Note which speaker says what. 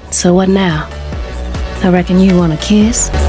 Speaker 1: So what now? I reckon you want a kiss?